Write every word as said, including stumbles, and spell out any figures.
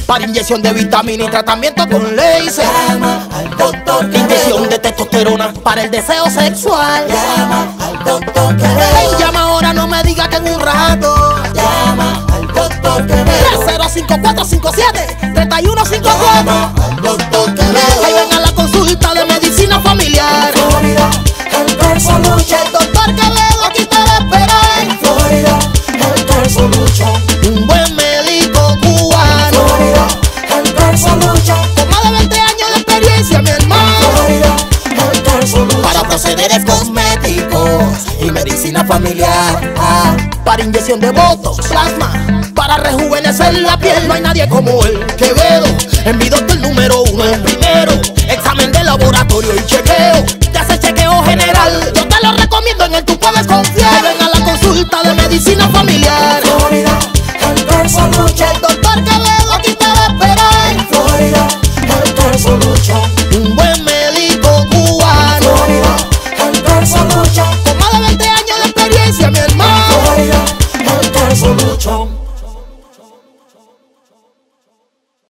Para inyección de vitamina y tratamiento con láser. Llama al doctor Quevedo. Inyección de testosterona para el deseo sexual. Llama al doctor Ven, Quevedo. llama ahora, no me diga que en un rato. Llama al doctor Quevedo. tres cero cinco cuatro cinco siete tres uno cinco cuatro. Llama al doctor Quevedo. Ahí ven a la consulta de medicina familiar. Florida Healthcare Solution. El doctor Quevedo aquí te va a esperar. Florida Healthcare Solution. Un buen médico cubano Florida Healthcare Solution. con más de veinte años de experiencia, mi hermano. Florida Healthcare Solution. Para procederes cosméticos y medicina familiar. Ah, para inyección de botox, plasma, para rejuvenecer la piel. No hay nadie como él. Quevedo, envió el número uno, el primero. Examen de laboratorio y chequeo. Te hace chequeo general. Yo te lo recomiendo, en él tú puedes confiar. Ven a la consulta de medicina familiar. Florida Healthcare Solution. El doctor Quevedo aquí te va a esperar. Florida Healthcare Solution. Un buen médico cubano Florida Healthcare Solution. con más de veinte años de experiencia, mi hermano. Florida Healthcare Solution.